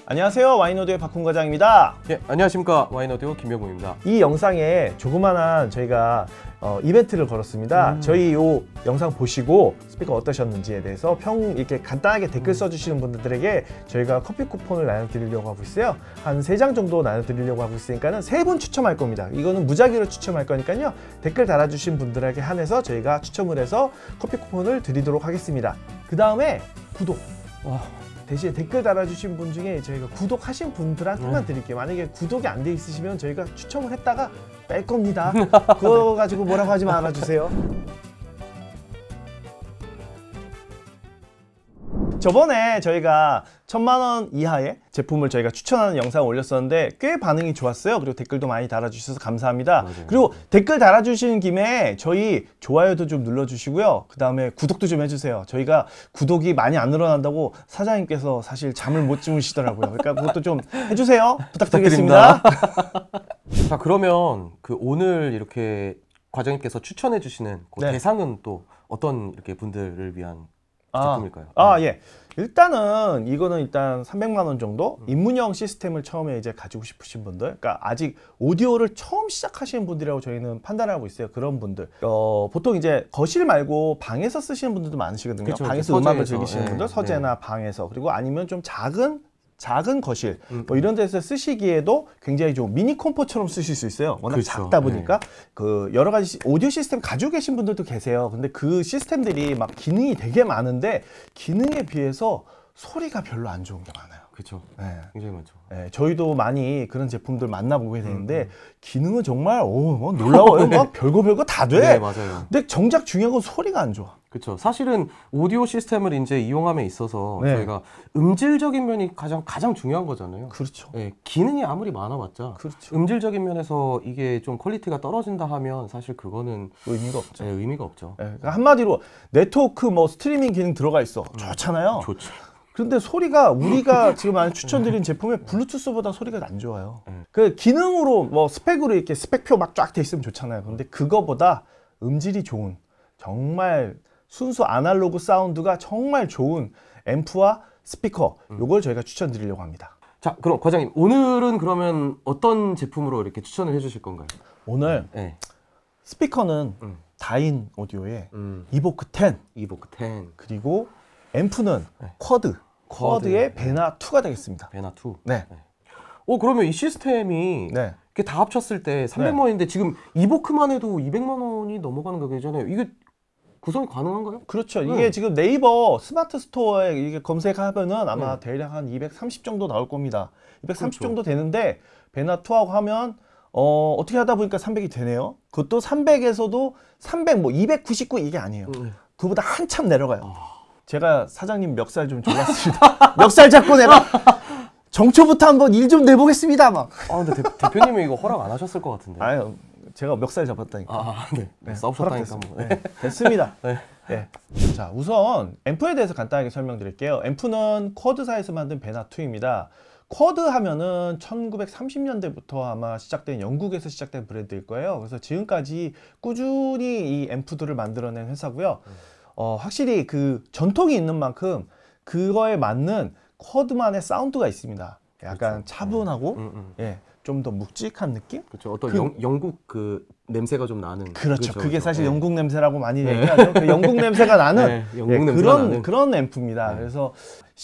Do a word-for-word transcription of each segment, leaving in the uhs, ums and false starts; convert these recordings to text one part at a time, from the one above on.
안녕하세요, 와인오디오의 박훈 과장입니다. 예, 안녕하십니까, 와인오디오 김명국입니다. 이 영상에 조그만한 저희가 어, 이벤트를 걸었습니다. 음. 저희 이 영상 보시고 스피커 어떠셨는지에 대해서 평 이렇게 간단하게 댓글 써주시는 분들에게 저희가 커피 쿠폰을 나눠드리려고 하고 있어요. 한 세 장 정도 나눠드리려고 하고 있으니까는 세 분 추첨할 겁니다. 이거는 무작위로 추첨할 거니까요. 댓글 달아주신 분들에게 한해서 저희가 추첨을 해서 커피 쿠폰을 드리도록 하겠습니다. 그 다음에 구독. 와. 대신에 댓글 달아주신 분 중에 저희가 구독하신 분들한테만 드릴게요. 만약에 구독이 안 돼 있으시면 저희가 추첨을 했다가 뺄 겁니다. 그거 가지고 뭐라고 하지 말아주세요. 저번에 저희가 천만 원 이하의 제품을 저희가 추천하는 영상을 올렸었는데 꽤 반응이 좋았어요. 그리고 댓글도 많이 달아주셔서 감사합니다. 맞아요. 그리고 댓글 달아주시는 김에 저희 좋아요도 좀 눌러주시고요. 그 다음에 구독도 좀 해주세요. 저희가 구독이 많이 안 늘어난다고 사장님께서 사실 잠을 못 주무시더라고요. 그러니까 그것도 좀 해주세요. 부탁드리겠습니다. 자, 그러면 그 오늘 이렇게 과장님께서 추천해 주시는 그 네. 대상은 또 어떤 이렇게 분들을 위한 제품일까요? 아, 네. 예. 일단은 이거는 일단 삼백만 원 정도 음. 입문형 시스템을 처음에 이제 가지고 싶으신 분들, 그러니까 아직 오디오를 처음 시작하시는 분들이라고 저희는 판단하고 있어요. 그런 분들. 어, 보통 이제 거실 말고 방에서 쓰시는 분들도 많으시거든요. 그쵸, 방에서 음악을 서재에서, 즐기시는 네, 분들, 서재나 네. 방에서. 그리고 아니면 좀 작은 작은 거실 음. 뭐 이런 데서 쓰시기에도 굉장히 좀 미니 컴포처럼 쓰실 수 있어요. 워낙 그렇죠. 작다 보니까 네. 그 여러 가지 오디오 시스템 가지고 계신 분들도 계세요. 근데 그 시스템들이 막 기능이 되게 많은데 기능에 비해서 소리가 별로 안 좋은 게 많아요. 그렇죠. 네. 굉장히 많죠. 네, 저희도 많이 그런 제품들 만나보게 되는데 음. 기능은 정말 오, 뭐 놀라워요. 막 별거 별거 다 돼. 네, 맞아요. 근데 정작 중요한 건 소리가 안 좋아. 그렇죠. 사실은 오디오 시스템을 이제 이용함에 있어서 네. 저희가 음질적인 면이 가장 가장 중요한 거잖아요. 그렇죠. 네, 기능이 아무리 많아봤자 그렇죠. 음질적인 면에서 이게 좀 퀄리티가 떨어진다 하면 사실 그거는 의미가 없죠. 네, 의미가 없죠. 네, 그러니까 한마디로 네트워크 뭐 스트리밍 기능 들어가 있어. 음, 좋잖아요. 좋죠. 그런데 소리가 우리가 지금 많이 추천드린 제품에 블루투스보다 소리가 안 좋아요. 음. 그 기능으로 뭐 스펙으로 이렇게 스펙표 막 쫙 돼 있으면 좋잖아요. 근데 그거보다 음질이 좋은 정말 순수 아날로그 사운드가 정말 좋은 앰프와 스피커 요걸 저희가 추천드리려고 합니다. 자, 그럼 과장님 오늘은 그러면 어떤 제품으로 이렇게 추천을 해주실 건가요? 오늘 네. 스피커는 음. 다인 오디오의 음. 이보크 텐 이보크 텐 그리고 앰프는 네. 쿼드 쿼드의 베나 투가 되겠습니다. 베나 투. 네. 네. 어 그러면 이 시스템이 네. 이렇게 다 합쳤을 때 삼백만 원인데 네. 지금 이보크만 해도 이백만 원이 넘어가는 가격이잖아요. 이게 구성이 가능한가요? 그렇죠. 네. 이게 지금 네이버 스마트 스토어에 이게 검색하면은 아마 네. 대략 한 이백삼십 정도 나올 겁니다. 이백삼십 그렇죠. 정도 되는데 베나 투하고 하면 어, 어떻게 하다 보니까 삼백이 되네요. 그것도 삼백에서도 삼백 뭐 이백구십구 이게 아니에요. 네. 그보다 한참 내려가요. 어... 제가 사장님 멱살 좀 졸랐습니다. 멱살 잡고 내가 정초부터 한번 일 좀 내보겠습니다. 막. 아 근데 대, 대표님이 이거 허락 안 하셨을 것 같은데. 아유. 제가 멱살 잡았다니까. 아, 네. 네. 싸우셨다니까. 뭐. 네. 됐습니다. 네. 네. 자, 우선 앰프에 대해서 간단하게 설명드릴게요. 앰프는 쿼드사에서 만든 베나 투입니다. 쿼드 하면은 천구백삼십 년대부터 아마 시작된 영국에서 시작된 브랜드일 거예요. 그래서 지금까지 꾸준히 이 앰프들을 만들어낸 회사고요. 어, 확실히 그 전통이 있는 만큼 그거에 맞는 쿼드만의 사운드가 있습니다. 약간 그렇죠. 차분하고 음, 음. 예. 좀 더 묵직한 느낌? 그렇죠. 어떤 그, 영, 영국 그 냄새가 좀 나는. 그렇죠. 그렇죠. 그게 사실 네. 영국 냄새라고 많이 네. 얘기하죠. 그 영국 냄새가 나는 네. 영국 예, 냄새가 그런 나는. 그런 앰프입니다. 네. 그래서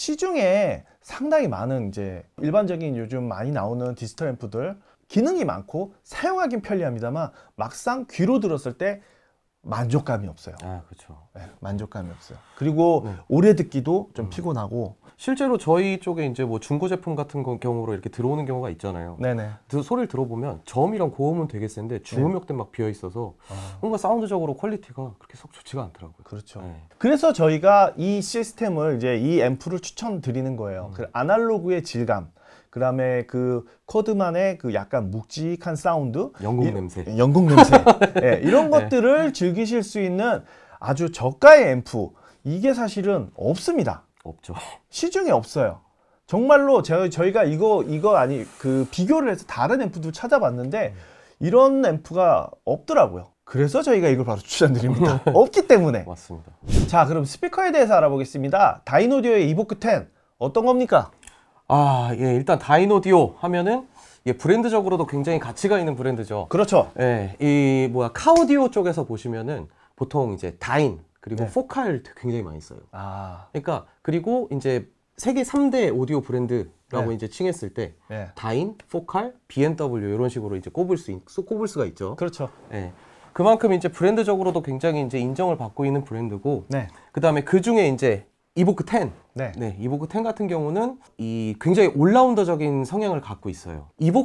시중에 상당히 많은 이제 일반적인 요즘 많이 나오는 디지털 앰프들 기능이 많고 사용하긴 편리합니다만 막상 귀로 들었을 때 만족감이 없어요. 아, 그렇죠. 네, 만족감이 없어요. 그리고 네. 오래 듣기도 좀 음. 피곤하고. 실제로 저희 쪽에 이제 뭐 중고 제품 같은 경우로 이렇게 들어오는 경우가 있잖아요. 네네. 그 소리를 들어보면 저음이랑 고음은 되게 센데 중음역대 네. 막 비어 있어서 아. 뭔가 사운드적으로 퀄리티가 그렇게 속 좋지가 않더라고요. 그렇죠. 네. 그래서 저희가 이 시스템을 이제 이 앰프를 추천드리는 거예요. 음. 그 아날로그의 질감. 그 다음에 그 쿼드만의 그 약간 묵직한 사운드 영국 이, 냄새 영국 냄새 네, 이런 것들을 네. 즐기실 수 있는 아주 저가의 앰프 이게 사실은 없습니다. 없죠. 시중에 없어요. 정말로 제가, 저희가 이거 이거 아니 그 비교를 해서 다른 앰프도 찾아봤는데 이런 앰프가 없더라고요. 그래서 저희가 이걸 바로 추천드립니다. 없기 때문에. 맞습니다. 자, 그럼 스피커에 대해서 알아보겠습니다. 다인 오디오의 이보크 텐 어떤 겁니까? 아, 예, 일단 다인오디오 하면은 예, 브랜드적으로도 굉장히 가치가 있는 브랜드죠. 그렇죠. 예, 이 뭐야 카오디오 쪽에서 보시면은 보통 이제 다인 그리고 네. 포칼 굉장히 많이 써요. 아. 그러니까 그리고 이제 세계 삼 대 오디오 브랜드라고 네. 이제 칭했을 때 네. 다인, 포칼, 비엠더블유 이런 식으로 이제 꼽을 수 있, 꼽을 수가 있죠. 그렇죠. 예. 그만큼 이제 브랜드적으로도 굉장히 이제 인정을 받고 있는 브랜드고, 네. 그다음에 그 중에 이제 이보크 텐, 네. 네, 이보크 텐 같은 경우는 이 굉장히 올라운더적인 성향을 갖고 있어요.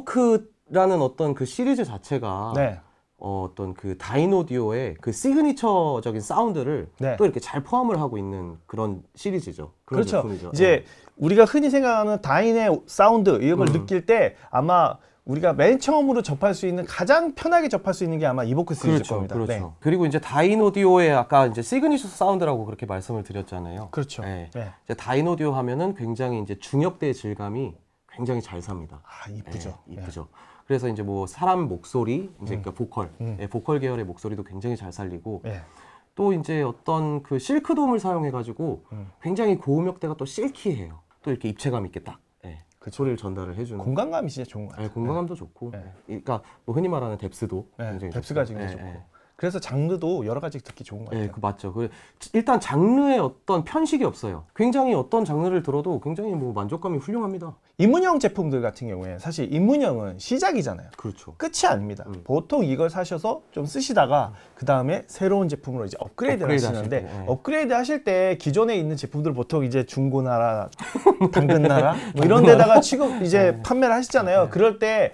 이보크라는 어떤 그 시리즈 자체가 네. 어, 어떤 그 다인오디오의 그 시그니처적인 사운드를 네. 또 이렇게 잘 포함을 하고 있는 그런 시리즈죠. 그런 그렇죠. 제품이죠. 이제 네. 우리가 흔히 생각하는 다인의 사운드 이런 걸 음. 느낄 때 아마 우리가 맨 처음으로 접할 수 있는 가장 편하게 접할 수 있는 게 아마 이보크 시리즈일 그렇죠, 겁니다. 그렇죠. 네. 그리고 이제 다인오디오의 아까 이제 시그니처 사운드라고 그렇게 말씀을 드렸잖아요. 그렇죠. 네. 네. 이제 다인오디오 하면은 굉장히 이제 중역대의 질감이 굉장히 잘 삽니다. 아, 이쁘죠. 네, 이쁘죠. 그래서 이제 뭐 사람 목소리, 이제 음. 그러니까 보컬, 음. 예, 보컬 계열의 목소리도 굉장히 잘 살리고, 네. 또 이제 어떤 그 실크돔을 사용해가지고 음. 굉장히 고음역대가 또 실키해요. 또 이렇게 입체감 있게 딱 예, 그 그쵸. 소리를 전달을 해주는. 공간감이 진짜 좋은 것 같아요. 예, 공간감도 좋고, 네. 예. 그러니까 뭐 흔히 말하는 뎁스도 네. 굉장히 뎁스가 좋고. 굉장히 예, 좋고. 예. 그래서 장르도 여러 가지 듣기 좋은 것 같아요. 예, 그 맞죠. 그 일단 장르에 어떤 편식이 없어요. 굉장히 어떤 장르를 들어도 굉장히 뭐 만족감이 훌륭합니다. 입문형 제품들 같은 경우에 사실 입문형은 시작이잖아요. 그렇죠. 끝이 아닙니다. 음. 보통 이걸 사셔서 좀 쓰시다가 그 다음에 새로운 제품으로 이제 업그레이드를 업그레이드 하시는데 하실 때, 예. 업그레이드 하실 때 기존에 있는 제품들 보통 이제 중고나라, 당근나라 뭐 이런 데다가 취급 이제 네. 판매를 하시잖아요. 네. 그럴 때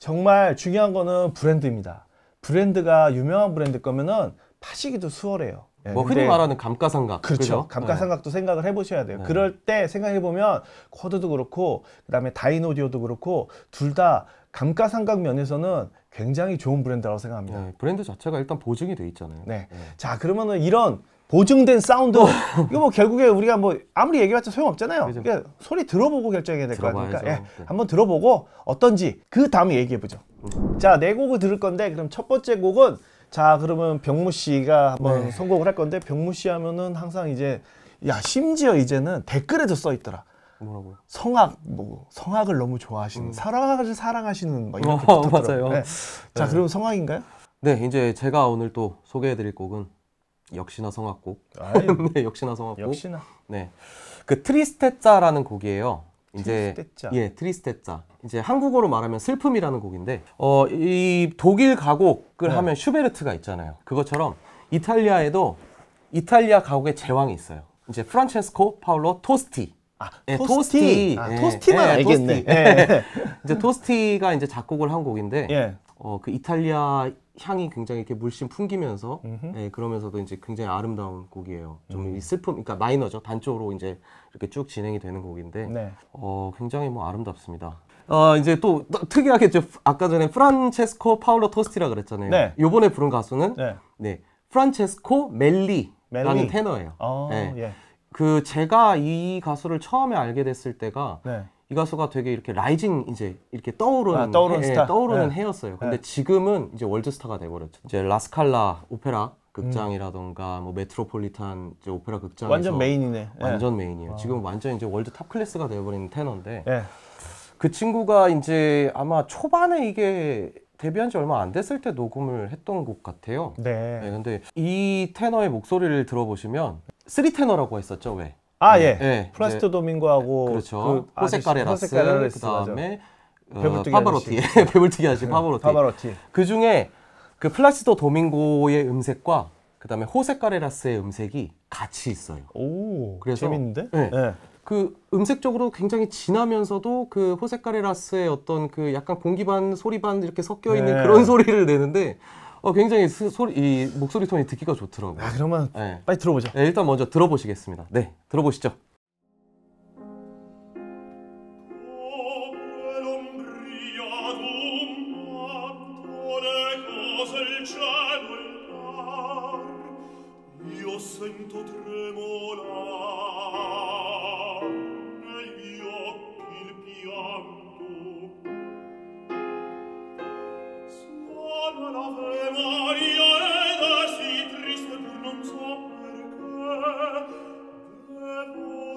정말 중요한 거는 브랜드입니다. 브랜드가 유명한 브랜드 거면은 파시기도 수월해요. 예, 뭐 흔히 근데 말하는 감가상각. 그렇죠. 그죠? 감가상각도 생각을 해보셔야 돼요. 네. 그럴 때 생각해 보면 쿼드도 그렇고 그다음에 다인오디오도 그렇고 둘 다 감가상각 면에서는 굉장히 좋은 브랜드라고 생각합니다. 네, 브랜드 자체가 일단 보증이 돼 있잖아요. 네. 네. 자 그러면은 이런 보증된 사운드 이거 뭐 결국에 우리가 뭐 아무리 얘기해봤자 소용없잖아요. 그죠. 그러니까 소리 들어보고 결정해야 될 거 아닙니까? 들어봐야죠. 예, 네. 한번 들어보고 어떤지 그 다음에 얘기해보죠. 음. 자 네 곡을 들을 건데 그럼 첫 번째 곡은 자 그러면 병무 씨가 한번 네. 선곡을 할 건데 병무 씨 하면은 항상 이제 야 심지어 이제는 댓글에도 써 있더라. 뭐라고요? 성악 뭐 성악을 너무 좋아하시는 음. 사랑을 사랑하시는 막 이렇게 어, 붙었더라고요. 맞아요. 네. 자 네. 그럼 성악인가요? 네, 이제 제가 오늘 또 소개해드릴 곡은 역시나 성악곡. 아유, 네, 역시나 성악곡. 역시나 네, 그 트리스테짜라는 곡이에요. 이제 트리스테짜. 예, 트리스테짜. 이제 한국어로 말하면 슬픔이라는 곡인데, 어, 이 독일 가곡을 네. 하면 슈베르트가 있잖아요. 그것처럼 이탈리아에도 이탈리아 가곡의 제왕이 있어요. 이제 프란체스코 파울로 토스티. 아, 예, 토스티. 토스티. 아, 예, 토스티만 예, 알겠네. 토스티. 예. 이제 토스티가 이제 작곡을 한 곡인데, 예. 어, 그 이탈리아 향이 굉장히 이렇게 물씬 풍기면서, 음흠. 예, 그러면서도 이제 굉장히 아름다운 곡이에요. 좀 음. 이 슬픔, 그러니까 마이너죠. 단조로 이제 이렇게 쭉 진행이 되는 곡인데, 네. 어, 굉장히 뭐 아름답습니다. 어, 이제 또, 또 특이하게 저 아까 전에 프란체스코 파울로 토스티라 그랬잖아요. 네. 요번에 부른 가수는 네. 네, 프란체스코 멜리라는 멜리. 테너예요. 어, 네. 예. 그 제가 이 가수를 처음에 알게 됐을 때가 네. 이 가수가 되게 이렇게 라이징 이제 이렇게 떠오르는 아, 떠오르는 해, 스타. 떠오르는 네. 해였어요. 근데 네. 지금은 이제 월드스타가 돼버렸죠. 이제 라스칼라 오페라 극장이라던가 뭐 메트로폴리탄 이제 오페라 극장에서 완전 메인이네. 예. 완전 메인이에요. 어. 지금 완전 이제 월드 탑 클래스가 되어버린 테너인데 예. 그 친구가 이제 아마 초반에 이게 데뷔한 지 얼마 안 됐을 때 녹음을 했던 곡 같아요. 네. 네, 근데 이 테너의 목소리를 들어보시면 쓰리 테너라고 했었죠, 왜? 아, 예. 네, 플라스토 이제- 도밍고하고 그렇죠. 그 호세 아저씨, 까레라스, 호세 까레라스, 그 다음에 어, 배불뚝이 파바로티, 배불뚝이 하신 파바로티. 파바로티. 그 중에 그 플라시도 도밍고의 음색과 그 다음에 호세 까레라스의 음색이 같이 있어요. 오, 그래서- 재밌는데? 네. 예. 그 음색적으로 굉장히 진하면서도 그 호세 까레라스의 어떤 그 약간 공기 반 소리 반 이렇게 섞여 있는 네. 그런 소리를 내는데 어, 굉장히 스, 소리, 이 목소리 톤이 듣기가 좋더라고요. 아, 그러면 네. 빨리 들어보자. 네, 일단 먼저 들어보시겠습니다. 네, 들어보시죠. Sento tremolare negli occhi il pianto. Suona l'Ave Maria ed è sì triste pur non so perché. Devo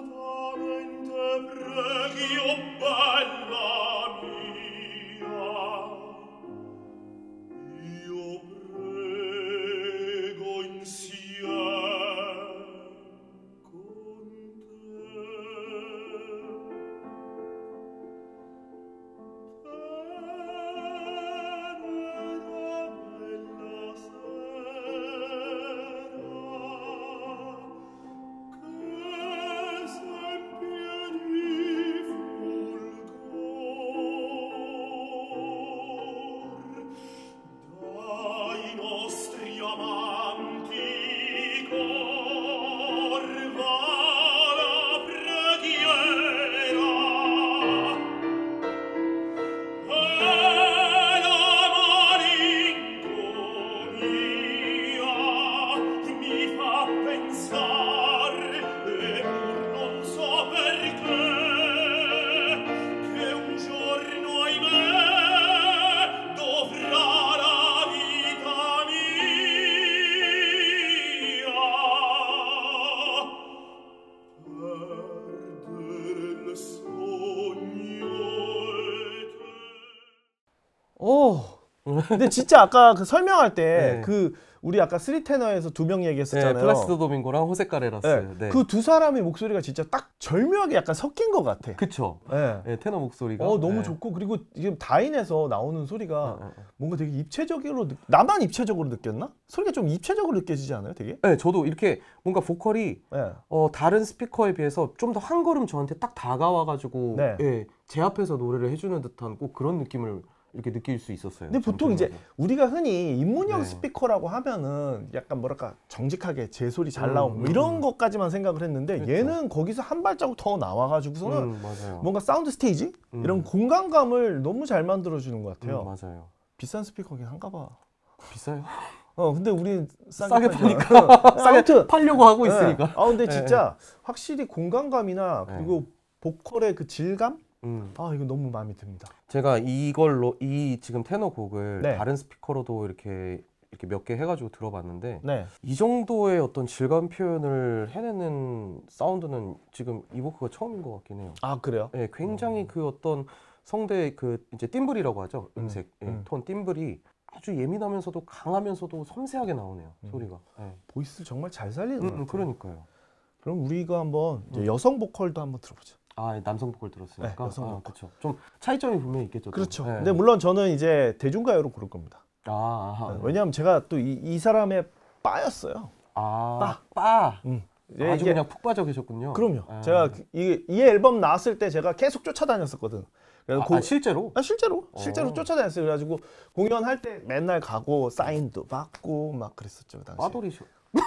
근데 진짜 아까 그 설명할 때 그 네. 우리 아까 쓰리 테너에서 두 명 얘기했었잖아요. 네, 플라시도 도밍고랑 호세 카레라스. 네. 네. 그 두 사람의 목소리가 진짜 딱 절묘하게 약간 섞인 것 같아. 그쵸. 네. 네, 테너 목소리가. 어, 너무 네. 좋고 그리고 지금 다인에서 나오는 소리가 네, 네. 뭔가 되게 입체적으로 느... 나만 입체적으로 느꼈나? 소리가 좀 입체적으로 느껴지지 않아요, 되게? 네, 저도 이렇게 뭔가 보컬이 네. 어, 다른 스피커에 비해서 좀 더 한 걸음 저한테 딱 다가와가지고 네. 예, 제 앞에서 노래를 해주는 듯한 꼭 그런 느낌을 이렇게 느낄 수 있었어요. 근데 보통 이제 우리가 흔히 입문형 네. 스피커라고 하면은 약간 뭐랄까 정직하게 제 소리 잘 음, 나오고 뭐 음, 이런 음. 것까지만 생각을 했는데 그렇죠. 얘는 거기서 한 발자국 더 나와가지고서는 음, 맞아요. 뭔가 사운드 스테이지 음. 이런 공간감을 너무 잘 만들어주는 것 같아요. 음, 맞아요. 비싼 스피커긴 한가 봐. 비싸요? 어 근데 우리 싸게, 싸게 팔잖아. 파니까 싸게 아무튼 팔려고 하고 네. 있으니까. 아 근데 네. 진짜 확실히 공간감이나 네. 그리고 보컬의 그 질감 음. 아 이거 너무 마음에 듭니다. 제가 이걸로 이 지금 테너 곡을 네. 다른 스피커로도 이렇게 이렇게 몇 개 해가지고 들어봤는데 네. 이 정도의 어떤 질감 표현을 해내는 사운드는 지금 이보크가 처음인 것 같긴 해요. 아 그래요? 네, 굉장히 음. 그 어떤 성대 그 이제 tim브리라고 하죠. 음색, 음. 예, 음. 톤 tim브리 아주 예민하면서도 강하면서도 섬세하게 나오네요. 음. 소리가. 네. 보이스 정말 잘 살리는 음, 것 같아요. 그러니까요. 그럼 우리가 한번 이제 음. 여성 보컬도 한번 들어보자. 아, 남성 보컬 들었으니까. 네, 여성 보컬. 아, 그렇죠. 좀 차이점이 분명히 있겠죠. 또. 그렇죠. 네. 근데 물론 저는 이제 대중가요로 고를 겁니다. 아, 아하, 네, 네. 왜냐하면 제가 또 이 이 사람의 빠였어요. 아, 빠. 빠. 음. 아주 그냥 푹 빠져 계셨군요. 그럼요. 아. 제가 이, 이 앨범 나왔을 때 제가 계속 쫓아다녔었거든. 그래서 아, 고- 아, 실제로? 아, 실제로 실제로 어. 쫓아다녔어요. 그래가지고 공연할 때 맨날 가고 사인도 받고 막 그랬었죠 그 당시. 빠돌이셔.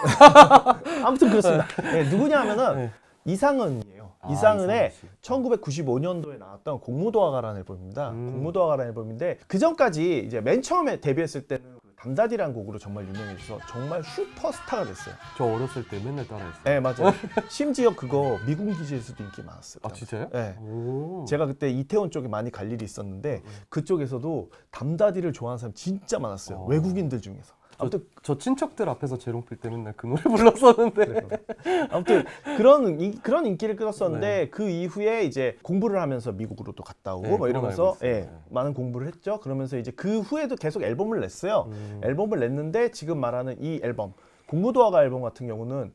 아무튼 그렇습니다. 네, 누구냐면은 네. 이상은이에요. 아, 이상은의 이상은 씨. 천구백구십오 년도에 나왔던 공무도화가라는 앨범입니다. 음. 공무도화가라는 앨범인데 그 전까지 이제 맨 처음에 데뷔했을 때는 그 담다디라는 곡으로 정말 유명해져서 정말 슈퍼스타가 됐어요. 저 어렸을 때 맨날 따라했어요. 네 맞아요. 심지어 그거 미국 기지에서도 인기 많았어요. 아, 진짜요? 네. 오. 제가 그때 이태원 쪽에 많이 갈 일이 있었는데 음. 그쪽에서도 담다디를 좋아하는 사람 진짜 많았어요. 어. 외국인들 중에서. 아무튼 저 친척들 앞에서 재롱필 때 맨날 그 노래 불렀었는데. 그래서. 아무튼 그런 인, 그런 인기를 끌었었는데 네. 그 이후에 이제 공부를 하면서 미국으로 또 갔다 오고 네, 뭐 그건 이러면서 알고 있어요. 예, 네. 많은 공부를 했죠. 그러면서 이제 그 후에도 계속 앨범을 냈어요. 음. 앨범을 냈는데 지금 말하는 이 앨범 공무도화가 앨범 같은 경우는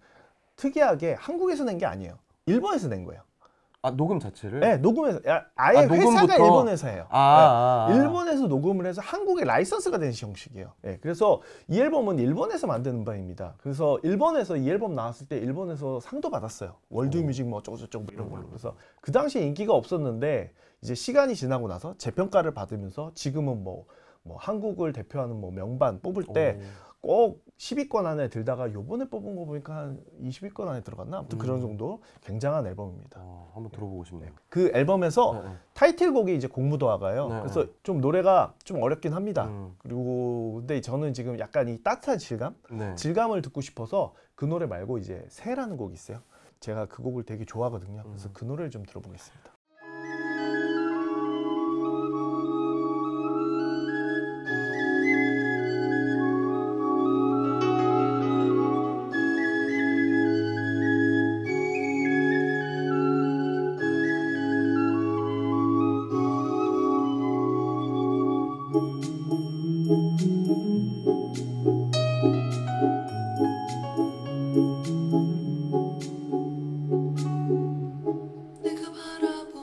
특이하게 한국에서 낸 게 아니에요. 일본에서 낸 거예요. 아, 녹음 자체를? 네, 녹음해서 야, 아예 아, 회사가 녹음부터? 일본에서 해요. 아, 아, 아. 네, 일본에서 녹음을 해서 한국에 라이선스가 되는 형식이에요. 네, 그래서 이 앨범은 일본에서 만든 바입니다. 그래서 일본에서 이 앨범 나왔을 때 일본에서 상도 받았어요. 월드뮤직 뭐 어쩌고저쩌고 뭐 이런 걸로. 그래서 그 당시에 인기가 없었는데 이제 시간이 지나고 나서 재평가를 받으면서 지금은 뭐, 뭐 한국을 대표하는 뭐 명반 뽑을 때 꼭 십 위권 안에 들다가 요번에 뽑은 거 보니까 한 이십 위권 안에 들어갔나? 아무튼 음. 그런 정도 굉장한 앨범입니다. 어, 한번 들어보고 싶네요. 그 앨범에서 네, 네. 타이틀곡이 이제 공무도화가요. 네, 그래서 네. 좀 노래가 좀 어렵긴 합니다. 음. 그리고 근데 저는 지금 약간 이 따뜻한 질감, 네. 질감을 듣고 싶어서 그 노래 말고 이제 새라는 곡이 있어요. 제가 그 곡을 되게 좋아하거든요. 그래서 음. 그 노래를 좀 들어보겠습니다. 내가 바라보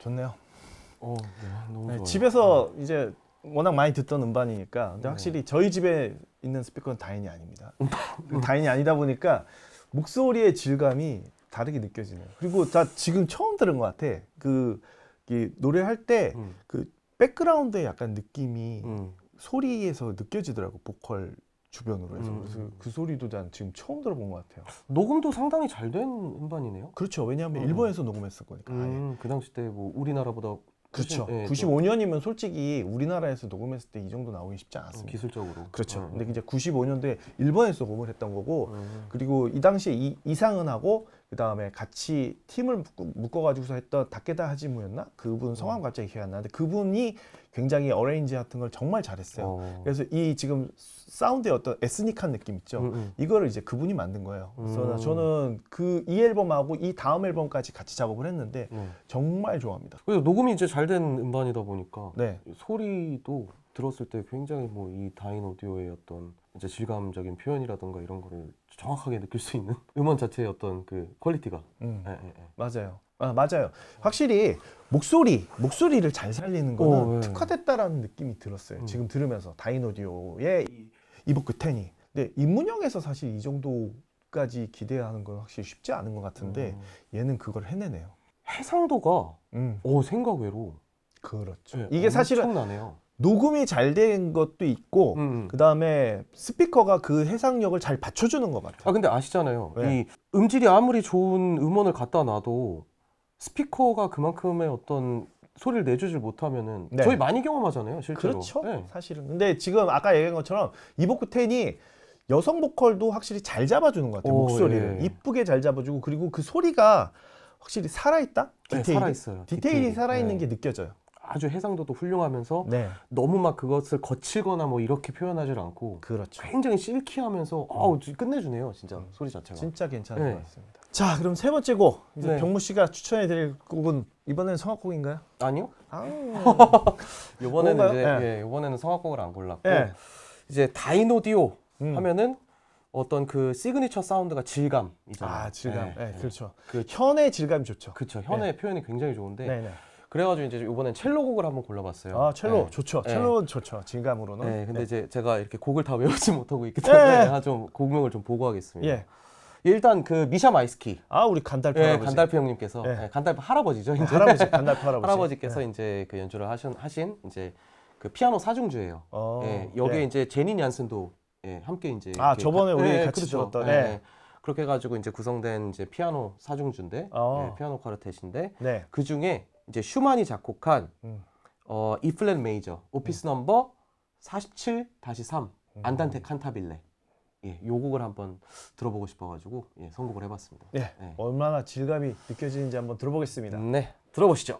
좋네요. 어, 네, 너무 네, 좋아요. 집에서 이제 워낙 많이 듣던 음반이니까 근데 네. 확실히 저희 집에 있는 스피커는 다인이 아닙니다. 다인이 아니다 보니까 목소리의 질감이 다르게 느껴지네요. 그리고 나 지금 처음 들은 것 같아. 그 이 노래할 때 그 음. 백그라운드의 약간 느낌이 음. 소리에서 느껴지더라고. 보컬 주변으로 해서. 음. 그래서 그 소리도 난 지금 처음 들어본 것 같아요. 녹음도 상당히 잘 된 음반이네요. 그렇죠. 왜냐하면 음. 일본에서 녹음했을 거니까. 아예. 음, 그 당시 때 뭐 우리나라보다 그렇죠. 예, 구십오 년이면 솔직히 우리나라에서 녹음했을 때 이 정도 나오기 쉽지 좀 않았습니다. 기술적으로. 그렇죠. 음. 근데 이제 구십오 년도에 일본에서 녹음을 했던 거고, 음. 그리고 이 당시에 이, 이상은하고 그 다음에 같이 팀을 묶어 가지고서 했던 다케다 하지무였나? 그분 성함 갑자기 기억이 안 나는데 그분이 굉장히 어레인지 같은 걸 정말 잘했어요. 어. 그래서 이 지금 사운드의 어떤 에스닉한 느낌 있죠. 음, 음. 이거를 이제 그분이 만든 거예요. 그래서 음. 저는 그 이 앨범하고 이 다음 앨범까지 같이 작업을 했는데 네. 정말 좋아합니다. 그리고 녹음이 이제 잘 된 음반이다 보니까 네. 소리도 들었을 때 굉장히 뭐 이 다인 오디오의 어떤 이제 질감적인 표현이라든가 이런 거를 정확하게 느낄 수 있는 음원 자체의 어떤 그 퀄리티가. 음. 예, 예, 예. 맞아요. 아, 맞아요. 확실히 목소리, 목소리를 잘 살리는 거는 어, 네. 특화됐다라는 느낌이 들었어요. 음. 지금 들으면서 다인 오디오의 이 이보크 텐이. 근데 입문형에서 사실 이 정도까지 기대하는 건 확실히 쉽지 않은 것 같은데 음. 얘는 그걸 해내네요. 해상도가 음, 오 생각 외로 그렇죠. 예, 이게 사실은 엄청나네요. 녹음이 잘 된 것도 있고 음. 그 다음에 스피커가 그 해상력을 잘 받쳐주는 것 같아요. 아 근데 아시잖아요. 네. 이 음질이 아무리 좋은 음원을 갖다 놔도 스피커가 그만큼의 어떤 소리를 내주질 못하면은 네. 저희 많이 경험하잖아요, 실제로. 그렇죠. 네. 사실은. 근데 지금 아까 얘기한 것처럼 이보크 텐이 여성 보컬도 확실히 잘 잡아주는 것 같아요. 오, 목소리를. 예. 이쁘게 잘 잡아주고 그리고 그 소리가 확실히 살아있다? 네, 디테일이? 살아있어요. 디테일이 디테일이. 살아있는 네. 게 느껴져요. 아주 해상도도 훌륭하면서 네. 너무 막 그것을 거칠거나 뭐 이렇게 표현하질 않고 그렇죠. 굉장히 실키하면서 아우 끝내주네요, 진짜 소리 자체가. 진짜 괜찮은 네. 것 같습니다. 자, 그럼 세 번째 곡. 이제 네. 병무 씨가 추천해드릴 곡은 이번에는 성악곡인가요? 아니요. 아, 이번에는 뭔가요? 이제 네. 예, 이번에는 성악곡을 안 골랐고 네. 이제 다인 오디오 음. 하면은 어떤 그 시그니처 사운드가 질감이잖아요. 아, 질감. 예, 네, 예. 그렇죠. 그 현의 질감이 좋죠. 그쵸. 현의 표현이 굉장히 좋은데 네, 네. 그래가지고 이제 이번엔 첼로 곡을 한번 골라봤어요. 아, 첼로 네. 좋죠. 네. 첼로 좋죠. 질감으로는. 네, 근데 네. 이제 제가 이렇게 곡을 다 외우지 못하고 있기 때문에 네. 좀 곡명을 좀 보고 하겠습니다. 예. 일단 그 미샤 마이스키, 아, 우리 간달프 예, 할아버지. 간달프 형님께서 네. 예, 간달프 할아버지죠. 이제. 할아버지, 간달프 할아버지. 할아버지께서 네. 이제 그 연주를 하신, 하신 이제 그 피아노 사중주예요. 어, 예, 여기에 예. 이제 제닌 얀슨도 예, 함께 이제 아, 이렇게 저번에 가- 우리 예, 같이 그렇죠. 들었던, 예, 예. 예. 그렇게 해가지고 이제 구성된 이제 피아노 사중주인데 어. 예, 피아노 쿼르텟인데 네. 그 중에 이제 슈만이 작곡한 음. 어, E 플랫 메이저 오피스 넘버 사십칠 삼 음. 안단테 칸타빌레 예, 요 곡을 한번 들어보고 싶어가지고 예, 선곡을 해봤습니다. 예. 네. 얼마나 질감이 느껴지는지 한번 들어보겠습니다. 네, 들어보시죠.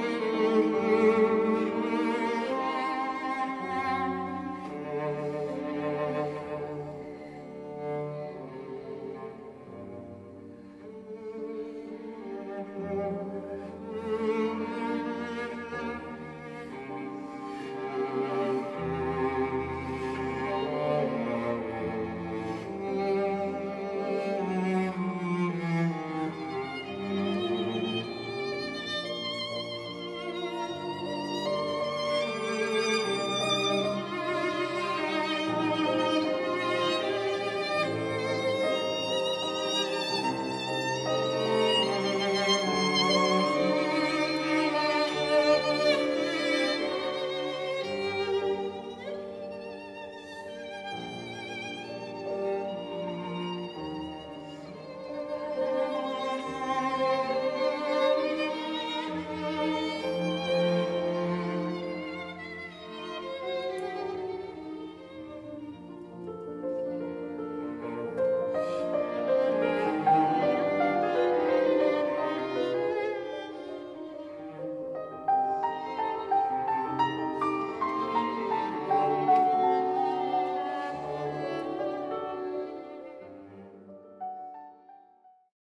Thank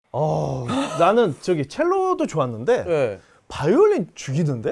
어, 나는 저기 첼로도 좋았는데 네. 바이올린 죽이는데?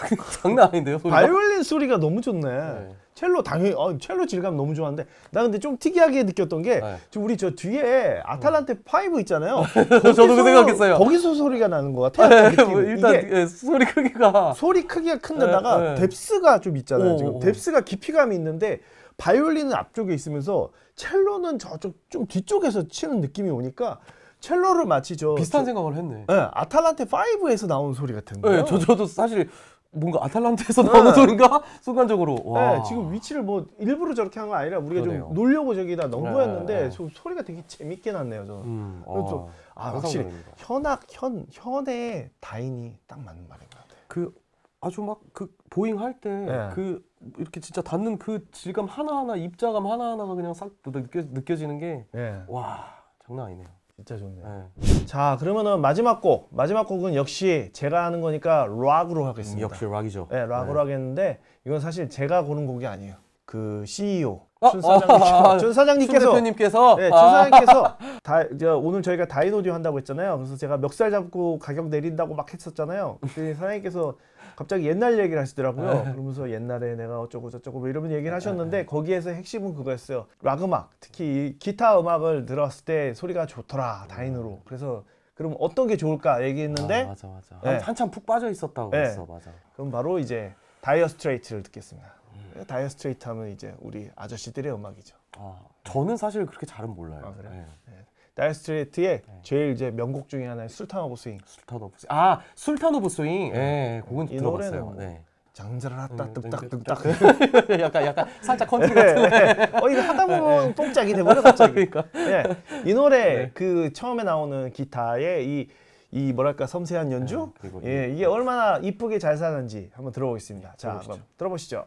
장난 아닌데요, 소리가? 바이올린 소리가 너무 좋네. 네. 첼로 당연히 어, 첼로 질감 너무 좋았는데 나 근데 좀 특이하게 느꼈던 게 네. 지금 우리 저 뒤에 아탈란테 오 있잖아요. 저도 그 생각했어요. 거기서 소리가 나는 것 같아요. 네, 뭐 일단 예, 소리 크기가 소리 크기가 큰데다가 네, 네. 뎁스가 좀 있잖아요. 오, 지금 오. 뎁스가 깊이감이 있는데 바이올린은 앞쪽에 있으면서 첼로는 저쪽 좀 뒤쪽에서 치는 느낌이 오니까 첼로를 마치 저 비슷한 저, 생각을 했네. 네, 아탈란테 오에서 나온 소리 같은 거예요. 네, 저, 저도 사실 뭔가 아탈란테에서 나오는 네. 소리인가? 순간적으로 와. 네, 지금 위치를 뭐 일부러 저렇게 한 거 아니라 우리가 그러네요. 좀 놀려고 저기다 넣은 네, 거였는데 네. 소, 소리가 되게 재밌게 났네요. 저는. 음, 그래서 좀, 아, 아, 확실히 상상됩니다. 현악, 현, 현의 다인이 딱 맞는 말인 것 같아요. 그 아주 막 그 보잉 할 때 그 네. 이렇게 진짜 닿는 그 질감 하나하나 입자감 하나하나가 그냥 싹 느껴, 느껴지는 게 네, 와, 장난 아니네요. 진짜 좋네요. 네. 자, 그러면은 마지막 곡, 마지막 곡은 역시 제가 하는 거니까 락으로 하겠습니다. 역시 락이죠. 네, 락으로 네. 하겠는데 이건 사실 제가 고른 곡이 아니에요. 그 씨이오 어? 춘 사장님께서, 춘 사장님께서, 춘 대표님께서 네, 춘 아. 사장님께서 다 저, 오늘 저희가 다이노디오 한다고 했잖아요. 그래서 제가 멱살 잡고 가격 내린다고 막 했었잖아요. 그때 사장님께서 갑자기 옛날 얘기를 하시더라고요. 그러면서 옛날에 내가 어쩌고 저쩌고 뭐 이런 얘기를 하셨는데 거기에서 핵심은 그거였어요. 락 음악, 특히 이 기타 음악을 들었을 때 소리가 좋더라 다인으로. 그래서 그럼 어떤 게 좋을까 얘기했는데 아, 맞아 맞아. 네. 한, 한참 푹 빠져 있었다고 네. 했어. 맞아. 그럼 바로 이제 다이어 스트레이트를 듣겠습니다. 다이어 스트레이트 하면 이제 우리 아저씨들의 음악이죠. 아, 저는 사실 그렇게 잘은 몰라요. 아, 그래요? 네. 네. 다이어 스트레이트의 제일 이제 명곡 중에 하나의 술탄 오브 스윙. 술탄 오브 스윙. 아, 술탄 오브 스윙. 예, 그건 이 들어봤어요. 노래는 뭐 네. 장자라따 음, 뜸딱 네, 뜸딱. 약간 약간 살짝 컨트리 같은. 네. 어 이거 하다 보면 뽕짝이 돼버려 갑자기. 그러니까. 네. 이 노래 네. 그 처음에 나오는 기타의 이, 이 뭐랄까 섬세한 연주, 네, 그리고 예 이게 얼마나 이쁘게 잘 사는지 한번 들어보겠습니다. 자, 들어보시죠. 그럼 들어보시죠.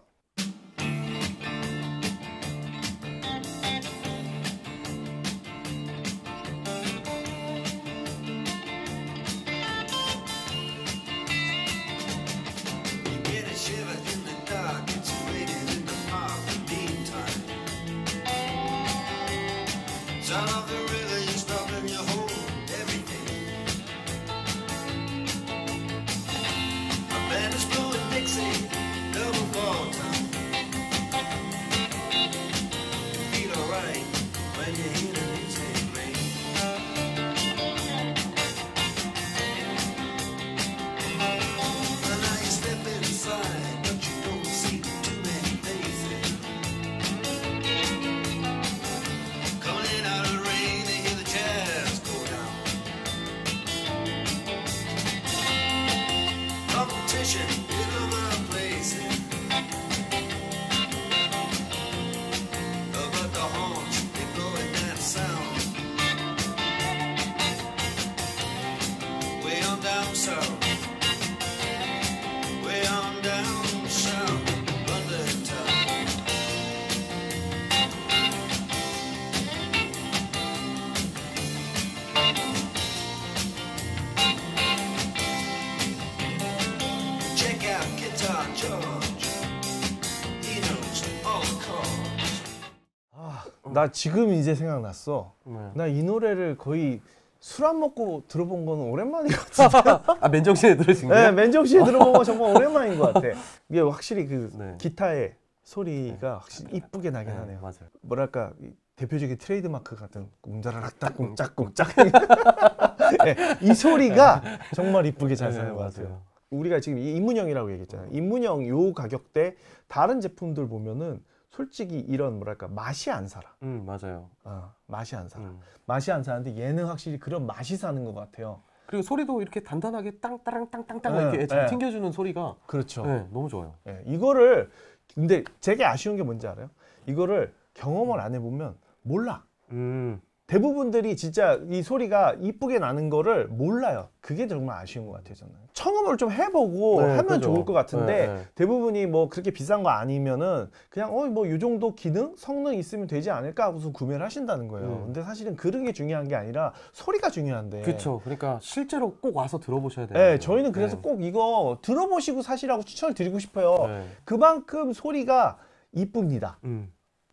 Get a shiver in the dark, it's raining in the park. Meantime, sound of the river, you stop and you hold everything. A band is blowing Dixie, double fall time. You feel alright when you hear the music ring. And now you step inside, but you don't see too many faces. Coming in out of the rain, they hear the jazz go down. Competition in other places. Oh, but the horns, they blowing that sound. Way on down south. Way on down south, London town. Check out Guitar George. He knows all the chords. 아, 나 지금 이제 생각났어. 네. 나 이 노래를 거의 술 안 먹고 들어본 거는 오랜만인 것 같은데. 아, 맨정신에 들으신 네, 거예요? 맨정신에 들어본 거 정말 오랜만인 것 같아. 이게 확실히 그 네. 기타의 소리가 확실히 이쁘게 나긴 네, 하네요. 맞아요. 뭐랄까 이 대표적인 트레이드 마크 같은 꼼자라락딱 꼼짝꼼짝. 네, 이 소리가 정말 이쁘게 잘 네, 사는 것 같아요. 맞아요. 우리가 지금 이 인문형이라고 얘기했잖아요. 인문형 요 가격대 다른 제품들 보면은 솔직히 이런 뭐랄까 맛이 안 살아. 음, 맞아요. 어, 맛이 안 살아. 음. 맛이 안 사는데 얘는 확실히 그런 맛이 사는 것 같아요. 그리고 소리도 이렇게 단단하게 땅따랑 땅땅땅 네, 이렇게 잘 네. 튕겨주는 소리가 그렇죠. 네, 너무 좋아요. 예, 이거를 근데 되게 아쉬운 게 뭔지 알아요? 이거를 경험을 안 해보면 몰라. 음, 대부분들이 진짜 이 소리가 이쁘게 나는 거를 몰라요. 그게 정말 아쉬운 것 같아요, 저는. 청음을 좀 해보고 네, 하면 그죠. 좋을 것 같은데 네, 네. 대부분이 뭐 그렇게 비싼 거 아니면은 그냥 어 뭐 이 정도 기능, 성능 있으면 되지 않을까 하고서 구매를 하신다는 거예요. 음. 근데 사실은 그런 게 중요한 게 아니라 소리가 중요한데. 그렇죠. 그러니까 실제로 꼭 와서 들어보셔야 돼요. 네, 저희는 그래서 꼭 이거 들어보시고 사시라고 추천을 드리고 싶어요. 네. 그만큼 소리가 이쁩니다. 음.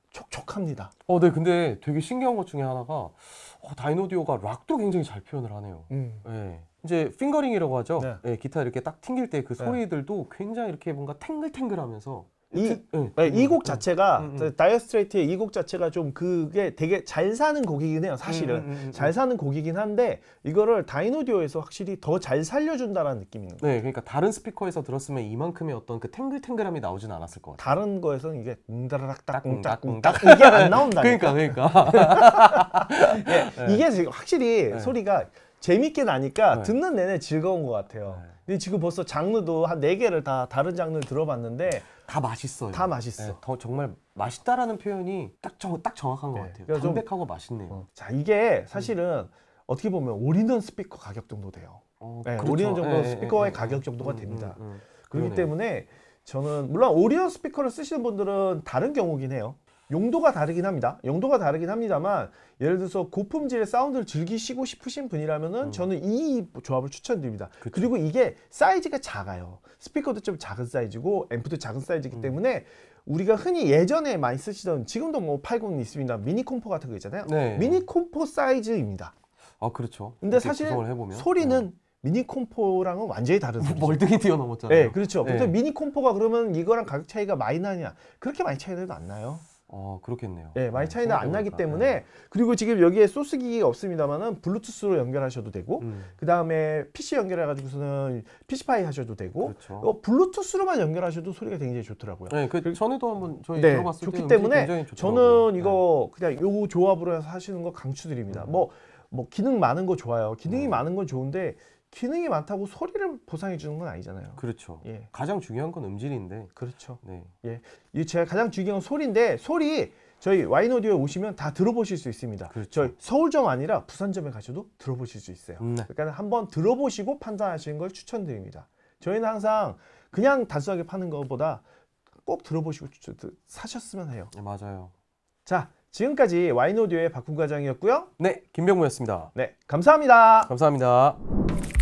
촉촉합니다. 어, 네. 근데 되게 신기한 것 중에 하나가 어, 다이노디오가 락도 굉장히 잘 표현을 하네요. 음. 네. 이제 핑거링이라고 하죠. 네. 네, 기타 이렇게 딱 튕길 때 그 네. 소리들도 굉장히 이렇게 뭔가 탱글탱글하면서 이 네. 이 곡 자체가 음, 음. 다이어 스트레이트의 이 곡 자체가 좀 그게 되게 잘 사는 곡이긴 해요. 사실은 음, 음, 음, 잘 사는 곡이긴 한데 이거를 다이노디오에서 확실히 더 잘 살려준다라는 느낌이 있는 거예요. 네, 그러니까 다른 스피커에서 들었으면 이만큼의 어떤 그 탱글탱글함이 나오진 않았을 것 같아요. 다른 거에서는 이게 웅다라락 따꿍따꿍 딱꿍따꿍 이게 안 나온다니까. 그러니까 그러니까. 네, 이게 지금 확실히 네. 소리가 재밌게 나니까 네. 듣는 내내 즐거운 것 같아요. 네. 근데 지금 벌써 장르도 한 네 개를 다 다른 장르를 들어봤는데 다 맛있어요. 다 맛있어. 네, 더 정말 맛있다라는 표현이 딱, 정, 딱 정확한 것 네. 같아요. 그러니까 좀- 담백하고 맛있네요. 어. 자 이게 사실은 어떻게 보면 올인원 스피커 가격 정도 돼요. 어, 네, 그렇죠. 오리온 정도 예, 예, 스피커의 예, 가격 예. 정도가 음, 됩니다. 음, 음. 그렇기 그러네요. 때문에 저는 물론 오리온 스피커를 쓰시는 분들은 다른 경우긴 해요. 용도가 다르긴 합니다. 용도가 다르긴 합니다만 예를 들어서 고품질의 사운드를 즐기시고 싶으신 분이라면은 음. 저는 이 조합을 추천드립니다. 그쵸. 그리고 이게 사이즈가 작아요. 스피커도 좀 작은 사이즈고 앰프도 작은 사이즈이기 음. 때문에 우리가 흔히 예전에 많이 쓰시던 지금도 뭐 팔고는 있습니다. 미니 콤포 같은 거 있잖아요. 네. 미니 콤포 사이즈입니다. 아 그렇죠. 근데 이렇게 사실 구성을 해보면. 소리는 미니 콤포랑은 완전히 다른 어. 소리죠. 멀등히 뛰어넘었잖아요. 네, 그렇죠. 네. 근데 미니 콤포가 그러면 이거랑 가격 차이가 많이 나냐? 그렇게 많이 차이는 안 나요. 어 그렇겠네요. 네, 많이 차이는 안 나기 생각해보니까. 때문에 그리고 지금 여기에 소스 기기가 없습니다만은 블루투스로 연결하셔도 되고 음, 그 다음에 피씨 연결해가지고서는 피시파이 하셔도 되고 그렇죠. 어, 블루투스로만 연결하셔도 소리가 굉장히 좋더라고요. 네, 그 전에도 한번 저희 네, 들어봤을 때 좋기 음질이 때문에 굉장히 좋더라고요. 저는 이거 그냥 요 조합으로 해서 하시는 거 강추드립니다. 음. 뭐, 뭐 기능 많은 거 좋아요. 기능이 네. 많은 건 좋은데 기능이 많다고 소리를 보상해 주는 건 아니잖아요. 네. 그렇죠. 예, 가장 중요한 건 음질인데. 그렇죠. 네. 이 제가 가장 중요한 건 소리인데 소리 저희 와인오디오에 오시면 다 들어보실 수 있습니다. 그렇죠. 저희 서울점 아니라 부산점에 가셔도 들어보실 수 있어요. 음, 네. 그러니까 한번 들어보시고 판단하시는 걸 추천드립니다. 저희는 항상 그냥 단순하게 파는 것보다 꼭 들어보시고 추천, 사셨으면 해요. 네, 맞아요. 자, 지금까지 와인오디오의 박훈 과장이었고요. 네, 김병무였습니다. 네, 감사합니다. 감사합니다.